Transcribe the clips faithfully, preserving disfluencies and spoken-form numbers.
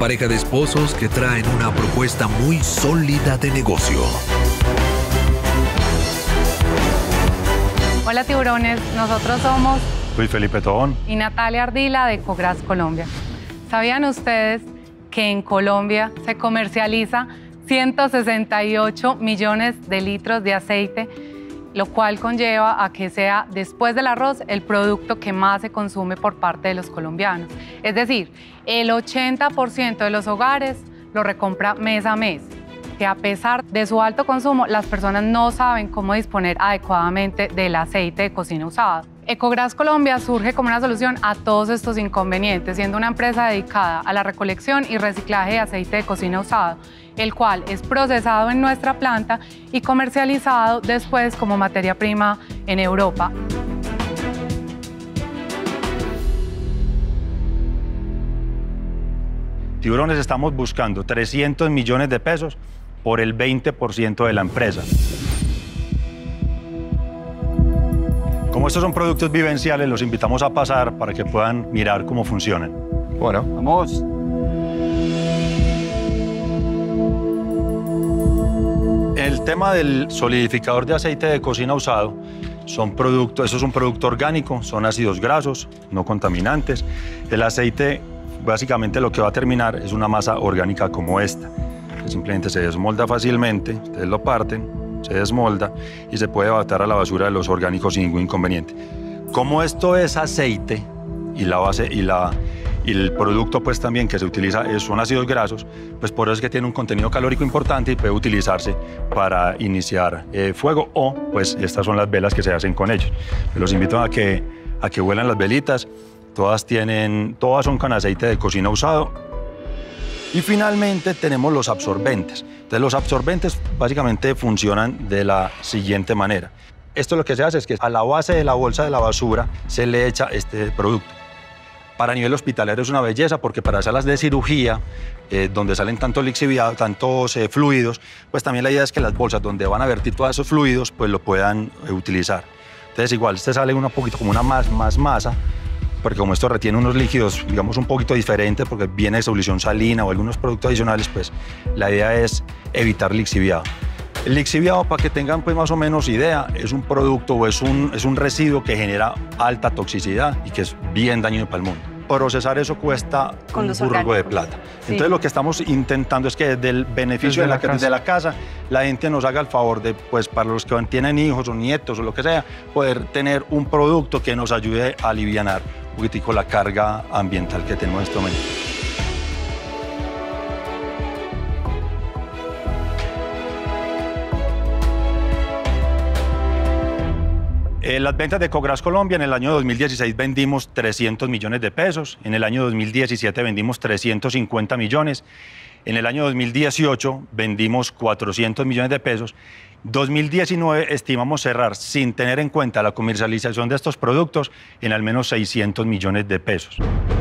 pareja de esposos que traen una propuesta muy sólida de negocio. Hola tiburones, nosotros somos Luis Felipe Tobón y Natalia Ardila de Ecogras Colombia. ¿Sabían ustedes que en Colombia se comercializa ciento sesenta y ocho millones de litros de aceite, lo cual conlleva a que sea, después del arroz, el producto que más se consume por parte de los colombianos? Es decir, el ochenta por ciento de los hogares lo recompra mes a mes, que a pesar de su alto consumo, las personas no saben cómo disponer adecuadamente del aceite de cocina usado. Ecogras Colombia surge como una solución a todos estos inconvenientes, siendo una empresa dedicada a la recolección y reciclaje de aceite de cocina usado, el cual es procesado en nuestra planta y comercializado después como materia prima en Europa. Tiburones, estamos buscando trescientos millones de pesos por el veinte por ciento de la empresa. Como estos son productos vivenciales, los invitamos a pasar para que puedan mirar cómo funcionan. Bueno, vamos. El tema del solidificador de aceite de cocina usado son productos, eso es un producto orgánico, son ácidos grasos, no contaminantes. El aceite, básicamente lo que va a terminar es una masa orgánica como esta, que simplemente se desmolda fácilmente, ustedes lo parten, se desmolda y se puede botar a la basura de los orgánicos sin ningún inconveniente. Como esto es aceite y la base y la y el producto pues también que se utiliza son ácidos grasos, pues por eso es que tiene un contenido calórico importante y puede utilizarse para iniciar eh, fuego, o pues estas son las velas que se hacen con ellos. Los invito a que a que huelan las velitas. Todas tienen todas son con aceite de cocina usado. Y finalmente tenemos los absorbentes. Entonces los absorbentes básicamente funcionan de la siguiente manera. Esto lo que se hace es que a la base de la bolsa de la basura se le echa este producto. Para nivel hospitalario es una belleza porque para salas de cirugía, eh, donde salen tantos lixiviados, tantos eh, fluidos, pues también la idea es que las bolsas donde van a vertir todos esos fluidos, pues lo puedan eh, utilizar. Entonces igual, este sale un poquito como una más, más masa, porque como esto retiene unos líquidos, digamos, un poquito diferentes, porque viene de solución salina o algunos productos adicionales, pues la idea es evitar lixiviado. El lixiviado, para que tengan pues más o menos idea, es un producto o es un, es un residuo que genera alta toxicidad y que es bien dañino para el mundo. Procesar eso cuesta Con un burgo de plata. Sí. Entonces lo que estamos intentando es que desde el beneficio Desde de, la, la de la casa, la gente nos haga el favor de, pues para los que tienen hijos o nietos o lo que sea, poder tener un producto que nos ayude a alivianar un poquitico la carga ambiental que tenemos en este momento. En las ventas de Ecogras Colombia en el año dos mil dieciséis vendimos trescientos millones de pesos, en el año dos mil diecisiete vendimos trescientos cincuenta millones, en el año dos mil dieciocho vendimos cuatrocientos millones de pesos. dos mil diecinueve estimamos cerrar, sin tener en cuenta la comercialización de estos productos, en al menos seiscientos millones de pesos.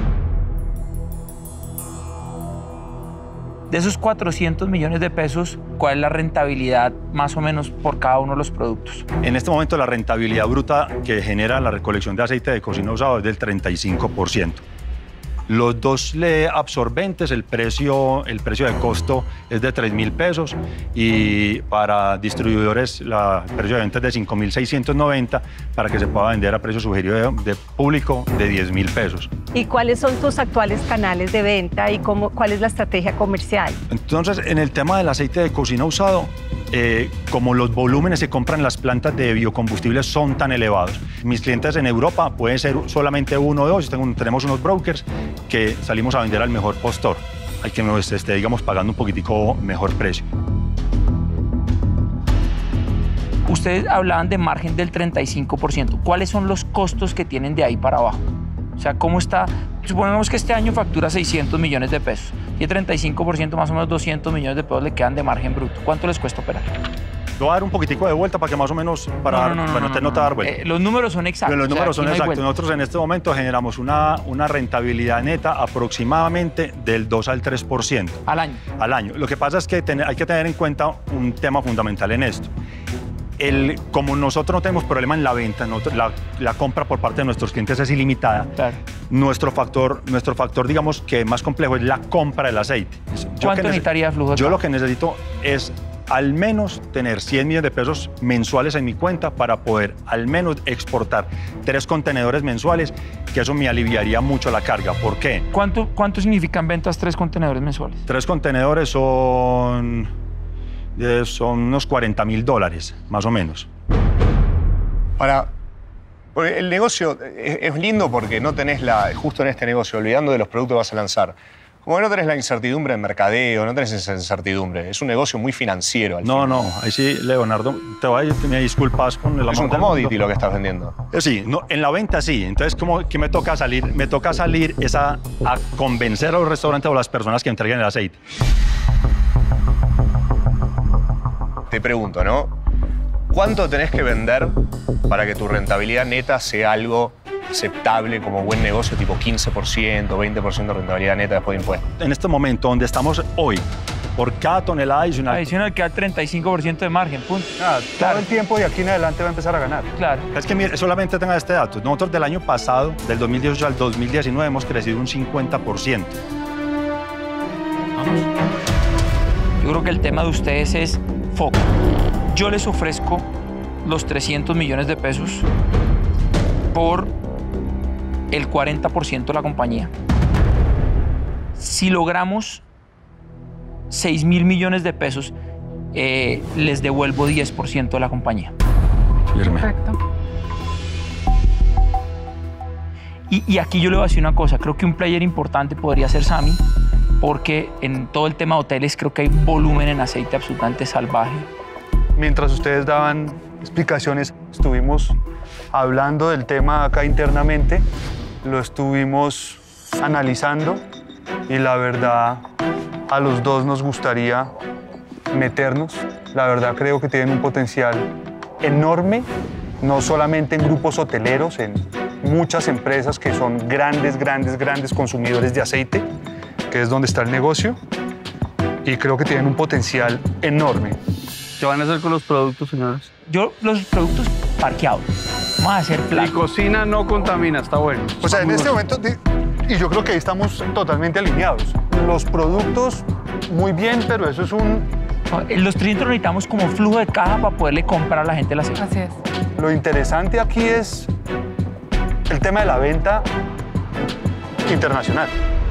De esos cuatrocientos millones de pesos, ¿cuál es la rentabilidad más o menos por cada uno de los productos? En este momento la rentabilidad bruta que genera la recolección de aceite de cocina usado es del treinta y cinco por ciento. Los dos absorbentes, el precio, el precio de costo es de tres mil pesos y para distribuidores la, el precio de venta es de cinco mil seiscientos noventa para que se pueda vender a precio sugerido de, de público de diez mil pesos. ¿Y cuáles son tus actuales canales de venta y cómo, cuál es la estrategia comercial? Entonces, en el tema del aceite de cocina usado, eh, como los volúmenes que compran en las plantas de biocombustibles son tan elevados, mis clientes en Europa pueden ser solamente uno o dos. Tengo, tenemos unos brokers que salimos a vender al mejor postor, al que nos esté, digamos, pagando un poquitico mejor precio. Ustedes hablaban de margen del treinta y cinco por ciento. ¿Cuáles son los costos que tienen de ahí para abajo? O sea, ¿cómo está? Suponemos que este año factura seiscientos millones de pesos y el treinta y cinco por ciento, más o menos doscientos millones de pesos le quedan de margen bruto. ¿Cuánto les cuesta operar? Voy a dar un poquitico de vuelta para que más o menos, para no, no, no, bueno, no, te no, nota no. dar vuelta. Eh, los números son exactos. Pero los números o sea, son no exactos. Nosotros en este momento generamos una, una rentabilidad neta aproximadamente del dos al tres por ciento. Al año. Al año. Lo que pasa es que ten, hay que tener en cuenta un tema fundamental en esto. el, como nosotros no tenemos problema en la venta, nosotros, la, la compra por parte de nuestros clientes es ilimitada, Claro. nuestro, factor, nuestro factor, digamos, que más complejo es la compra del aceite. Yo ¿Cuánto que necesitaría de flujo de Yo caja? lo que necesito es al menos tener cien millones de pesos mensuales en mi cuenta para poder al menos exportar tres contenedores mensuales, que eso me aliviaría mucho la carga. ¿Por qué? ¿Cuánto, ¿Cuánto significan ventas tres contenedores mensuales? Tres contenedores son, eh, son unos cuarenta mil dólares, más o menos. Para, porque el negocio es, es lindo porque no tenés la, justo en este negocio, olvidando de los productos que vas a lanzar, como que no tenés la incertidumbre en mercadeo, no tenés esa incertidumbre. Es un negocio muy financiero. Al No, final. no, ahí sí, Leonardo, te voy a me disculpas con el amor Es un del commodity mundo. lo que estás vendiendo. Eh, Sí, no, en la venta sí. Entonces, ¿cómo que me toca salir? Me toca salir es a, a convencer a los restaurantes o a las personas que entreguen el aceite. Te pregunto, ¿no? ¿Cuánto tenés que vender para que tu rentabilidad neta sea algo aceptable como buen negocio, tipo quince por ciento, veinte por ciento de rentabilidad neta después de impuestos? En este momento donde estamos hoy, por cada tonelada adicional, Adicional queda treinta y cinco por ciento de margen, punto. Ah, Claro. Todo el tiempo de aquí en adelante va a empezar a ganar. Claro. es que mire, solamente tenga este dato. Nosotros del año pasado, del dos mil dieciocho al dos mil diecinueve, hemos crecido un cincuenta por ciento. Yo creo que el tema de ustedes es foco. Yo les ofrezco los trescientos millones de pesos por el cuarenta por ciento de la compañía. Si logramos seis mil millones de pesos, eh, les devuelvo diez por ciento de la compañía. Firme. Perfecto. Y, y aquí yo le voy a decir una cosa, creo que un player importante podría ser Sami, porque en todo el tema de hoteles creo que hay un volumen en aceite absolutamente salvaje. Mientras ustedes daban explicaciones, estuvimos hablando del tema acá internamente, lo estuvimos analizando y la verdad a los dos nos gustaría meternos. La verdad creo que tienen un potencial enorme, no solamente en grupos hoteleros, en muchas empresas que son grandes, grandes, grandes consumidores de aceite, que es donde está el negocio, y creo que tienen un potencial enorme. ¿Qué van a hacer con los productos, señores? Yo, los productos parqueados, vamos a hacer Y plato. cocina no contamina, está bueno. O sea, en este momento, di- y yo creo que ahí estamos totalmente alineados. Los productos, muy bien, pero eso es un... Los trescientos necesitamos como flujo de caja para poderle comprar a la gente el aceite. Así es. Lo interesante aquí es el tema de la venta internacional.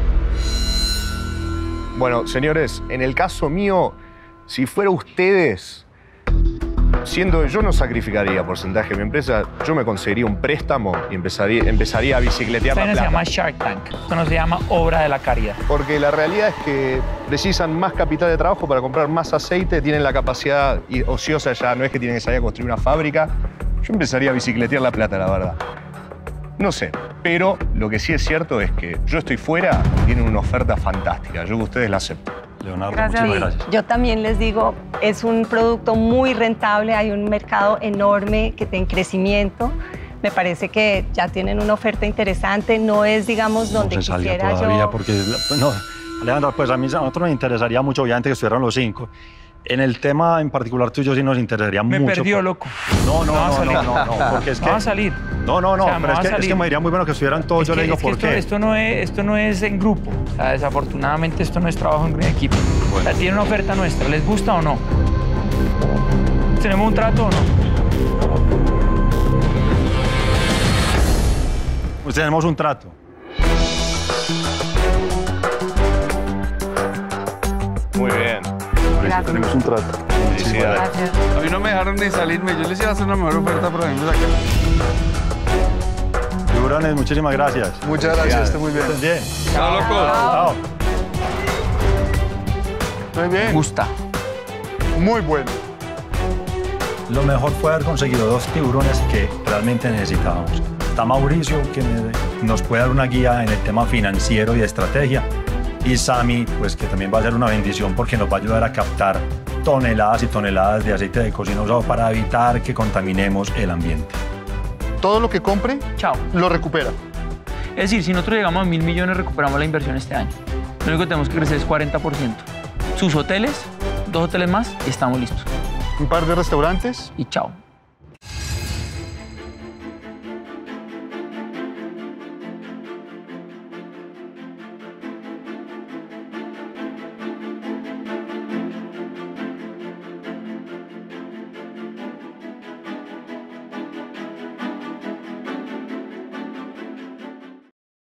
Bueno, señores, en el caso mío, si fuera ustedes, siendo yo no sacrificaría porcentaje de mi empresa, yo me conseguiría un préstamo y empezaría, empezaría a bicicletear Esto la no se plata. llama Shark Tank, esto no se llama obra de la caridad. Porque la realidad es que precisan más capital de trabajo para comprar más aceite, tienen la capacidad y- ociosa ya, no es que tienen que salir a construir una fábrica. Yo empezaría a bicicletear la plata, la verdad. No sé, pero lo que sí es cierto es que yo estoy fuera y tienen una oferta fantástica. Yo que ustedes la acepto. Leonardo, Gracias. muchísimas gracias. Yo también les digo, es un producto muy rentable, hay un mercado enorme que está en crecimiento. Me parece que ya tienen una oferta interesante, no es, digamos, donde no se salga quisiera todavía yo. porque no, Alejandra, pues a mí a nosotros nos interesaría mucho, obviamente, que estuvieran los cinco. En el tema en particular tuyo sí nos interesaría Me mucho. perdió, por- loco. No, no, No va a no, salir. no, no, no, porque es que No va a salir. no, no, no, O sea, no pero es va a que, es salir. que me diría muy bueno que estuvieran todos. Es Yo que- le digo es que por esto, qué. esto no es, esto no es en grupo. O sea, desafortunadamente esto no es trabajo en equipo. O sea, tiene una oferta nuestra. ¿Les gusta o no? ¿Tenemos un trato o no? Pues tenemos un trato. Muy bien. Gracias. Tenemos un trato. Felicidades. Gracias. A mí no me dejaron ni salirme. Yo les iba a hacer una mejor oferta, pero a mí me sacaron. Tiburones, muchísimas gracias. Muchas gracias, esté muy bien. Estén bien. Chao, loco. Chao. Muy Me bien, gusta. muy bueno. Lo mejor fue haber conseguido dos tiburones que realmente necesitábamos. Está Mauricio, que me- nos puede dar una guía en el tema financiero y de estrategia. Y Sami, pues que también va a ser una bendición porque nos va a ayudar a captar toneladas y toneladas de aceite de cocina usado para evitar que contaminemos el ambiente. Todo lo que compre, Chao. lo recupera. Es decir, si nosotros llegamos a mil millones, recuperamos la inversión este año. Lo único que tenemos que crecer es cuarenta por ciento. Sus hoteles, dos hoteles más y estamos listos. un par de restaurantes y chao.